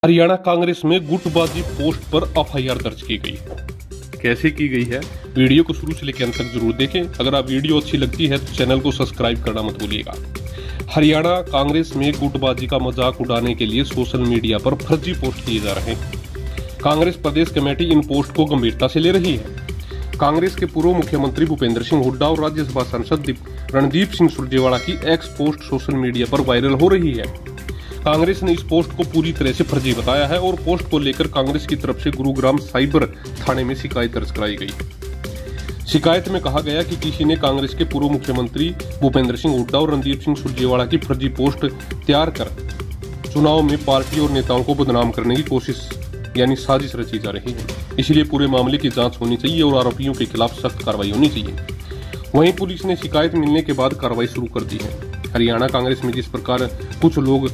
हरियाणा कांग्रेस में गुटबाजी पोस्ट पर एफआईआर दर्ज की गई। कैसे की गई है, वीडियो को शुरू से लेकर अंत तक जरूर देखें। अगर आप वीडियो अच्छी लगती है तो चैनल को सब्सक्राइब करना मत भूलिएगा। हरियाणा कांग्रेस में गुटबाजी का मजाक उड़ाने के लिए सोशल मीडिया पर फर्जी पोस्ट किए जा रहे हैं। कांग्रेस प्रदेश कमेटी इन पोस्ट को गंभीरता से ले रही है। कांग्रेस के पूर्व मुख्यमंत्री भूपेंद्र सिंह हुड्डा और राज्यसभा सांसद रणदीप सिंह सुरजेवाला की एक्स पोस्ट सोशल मीडिया पर वायरल हो रही है। कांग्रेस ने इस पोस्ट को पूरी तरह से फर्जी बताया है और पोस्ट को लेकर कांग्रेस की तरफ से गुरुग्राम साइबर थाने में शिकायत दर्ज कराई गई। शिकायत में कहा गया कि किसी ने कांग्रेस के पूर्व मुख्यमंत्री भूपेंद्र सिंह हुड्डा और रणदीप सिंह सुरजेवाला की फर्जी पोस्ट तैयार कर चुनाव में पार्टी और नेताओं को बदनाम करने की कोशिश यानी साजिश रची जा रही है। इसलिए पूरे मामले की जांच होनी चाहिए और आरोपियों के खिलाफ सख्त कार्रवाई होनी चाहिए। वहीं पुलिस ने शिकायत मिलने के बाद कार्रवाई शुरू कर दी है। हरियाणा कांग्रेस में जिस प्रकार कुछ लोग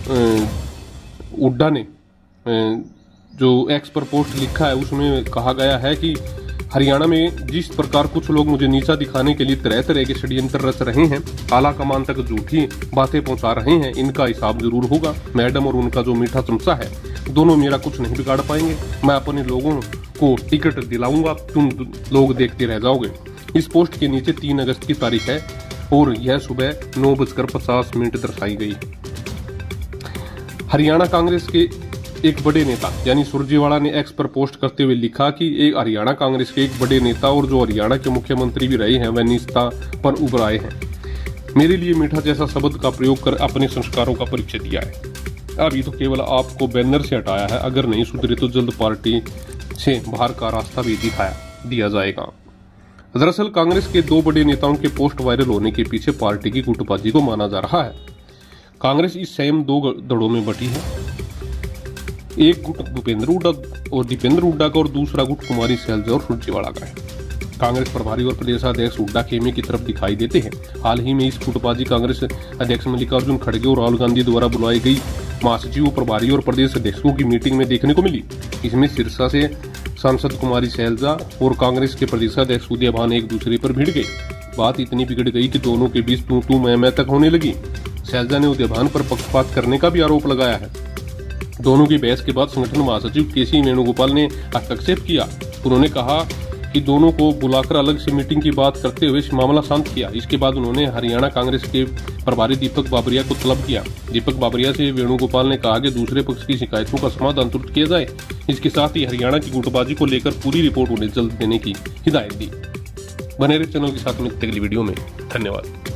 हुड्डा ने जो एक्स पर पोस्ट लिखा है उसमें कहा गया है कि हरियाणा में जिस प्रकार कुछ लोग मुझे नीचा दिखाने के लिए तरह तरह के षड्यंत्र रच रहे हैं, आला कमान तक झूठी बातें पहुंचा रहे हैं, इनका हिसाब जरूर होगा। मैडम और उनका जो मीठा चमचा है दोनों मेरा कुछ नहीं बिगाड़ पाएंगे। मैं अपने लोगों को टिकट दिलाऊंगा, तुम लोग देखते रह जाओगे। इस पोस्ट के नीचे 3 अगस्त की तारीख है और यह सुबह 9:50 दर्शाई गई। हरियाणा कांग्रेस के एक बड़े नेता यानी सुरजेवाला ने एक्स पर पोस्ट करते हुए लिखा कि एक हरियाणा कांग्रेस के एक बड़े नेता और जो हरियाणा के मुख्यमंत्री भी रहे हैं वह निजता पर उभर आए हैं। मेरे लिए मीठा जैसा शब्द का प्रयोग कर अपने संस्कारों का परिचय दिया है। अभी तो केवल आपको बैनर से हटाया है, अगर नहीं सुधरे तो जल्द पार्टी से बाहर का रास्ता भी दिया जाएगा। दरअसल कांग्रेस के 2 बड़े नेताओं के पोस्ट वायरल होने के पीछे पार्टी की गुटबाजी को माना जा रहा है। कांग्रेस इस समय 2 धड़ों में बटी है। एक गुट भूपेंद्र हुड्डा और दीपेंद्र हुड्डा का और दूसरा गुट कुमारी सैलजा और सुरजेवाला का है। कांग्रेस प्रभारी और प्रदेशाध्यक्ष हुड्डा खेमे की तरफ दिखाई देते हैं। हाल ही में इस गुटबाजी कांग्रेस अध्यक्ष मल्लिकार्जुन खड़गे और राहुल गांधी द्वारा बुलाई गई महासचिव, प्रभारी और प्रदेश अध्यक्षों की मीटिंग में देखने को मिली। इसमें सिरसा से सांसद कुमारी सैलजा और कांग्रेस के प्रदेशाध्यक्ष उदयभान एक दूसरे पर भिड़ गए। बात इतनी बिगड़ गई कि दोनों के बीच तू मैं तक होने लगी। सैलजा ने उदयभान पर पक्षपात करने का भी आरोप लगाया है। दोनों की बहस के बाद संगठन महासचिव केसी वेणुगोपाल ने हस्तक्षेप किया। उन्होंने कहा कि दोनों को बुलाकर अलग से मीटिंग की बात करते हुए मामला शांत किया। इसके बाद उन्होंने हरियाणा कांग्रेस के प्रभारी दीपक बाबरिया को तलब किया। दीपक बाबरिया से वेणुगोपाल ने कहा कि दूसरे पक्ष की शिकायतों का समाधान तुरंत किया जाए। इसके साथ ही हरियाणा की गुटबाजी को लेकर पूरी रिपोर्ट उन्हें जल्द देने की हिदायत दी। बने रहे चैनल के साथ में अगली वीडियो में। धन्यवाद।